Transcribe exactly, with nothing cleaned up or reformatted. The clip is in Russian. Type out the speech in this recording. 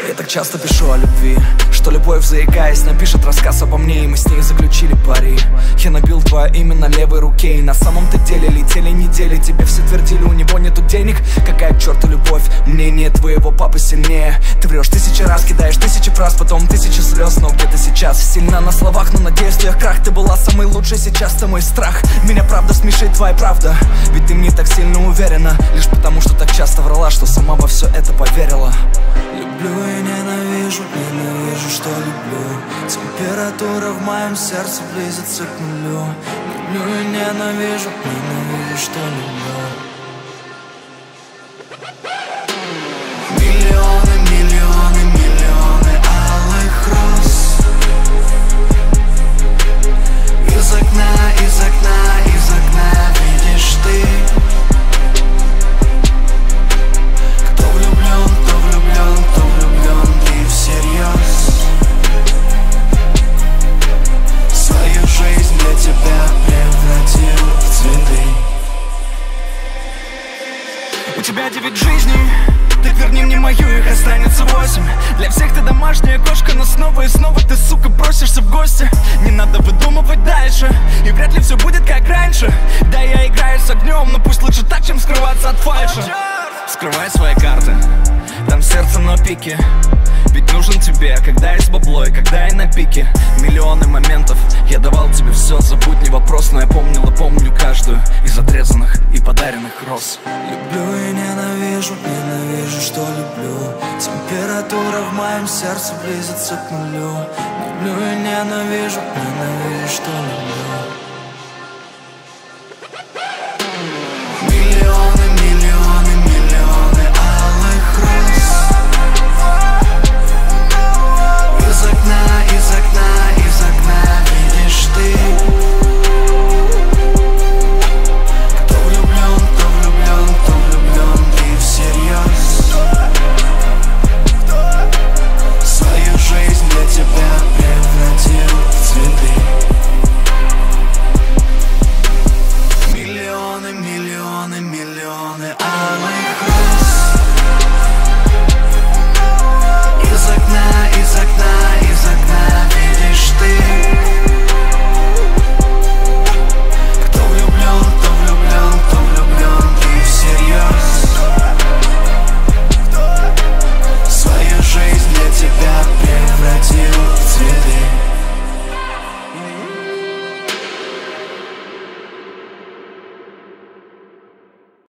Я так часто пишу о любви, что любовь, заикаясь, напишет рассказ обо мне, и мы с ней заключили пари. Я набил твое имя на левой руке, и на самом-то деле летели недели. Тебе все твердили, у него нету денег. Какая к черту любовь, мнение твоего папы сильнее. Ты врешь тысячи раз, кидаешь тысячи фраз, потом тысячи слез. Но где ты сейчас? Сильна на словах, но надеюсь, в твоих крах. Ты была самой лучшей, сейчас ты мой страх. Меня правда смешит твоя правда, ведь ты мне так сильно уверена, лишь потому, что так часто врала, что сама во все это поверила. Люблю и ненавижу, ненавижу, что люблю. Температура в моем сердце близится к нулю. Люблю и ненавижу, ненавижу, что люблю. Миллионы, миллионы, миллионы алых роз. Из окна, из окна, из окна видишь ты. Кто влюблен, кто влюблен, кто влюблен и всерьез. Свою жизнь для тебя превратил в цветы. У тебя девять жизней, так верни мне мою, их останется восемь. Для всех ты домашняя кошка, но снова и снова ты, сука, просишься в гости. Не надо выдумывать дальше, и вряд ли все будет как раньше. Да, я играю с огнем, но пусть лучше так, чем скрываться от фальши. Вскрывай свои карты, там сердце на пике. Ведь нужен тебе, когда есть бабло и когда я на пике. Миллионы моментов, я давал тебе все, забудь, не вопрос. Но я помнил и помню каждую из отрезанных и подаренных роз. Люблю и ненавижу, ненавижу, что люблю. Температура в моем сердце близится к нулю. Люблю и ненавижу, ненавижу, что люблю.